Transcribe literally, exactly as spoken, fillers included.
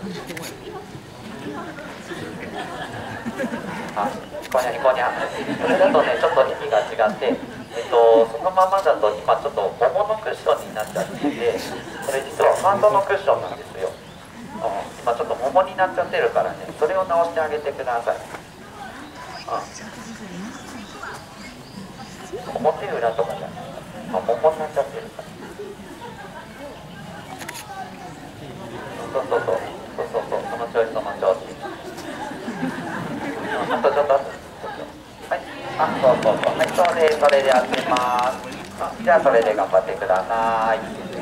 あ、こにゃにこにゃ。これだとね、ちょっと意味が違って、えっと、そのままだと今ちょっと桃のクッションになっちゃってて、これ実はハートのクッションなんですよ。今ちょっと桃になっちゃってるからね、それを直してあげてください。表裏とかじゃない、あ、桃になっちゃってるから。そうそうそう、そうそうそう、その調子その調子。あとちょっと、はい、あ、そうそうそう、はい、それそれでやってます。じゃあそれで頑張ってください。